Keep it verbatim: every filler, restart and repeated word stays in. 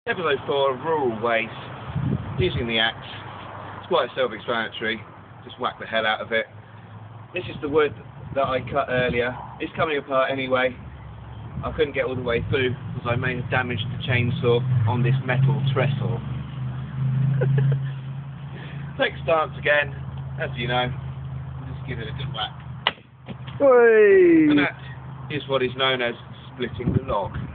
Episode four of Rural Waste, using the axe. It's quite self-explanatory, just whack the hell out of it. This is the wood that I cut earlier. It's coming apart anyway. I couldn't get all the way through because I may have damaged the chainsaw on this metal trestle. Take stance again, as you know, just give it a good whack. Hey! And that is what is known as splitting the log.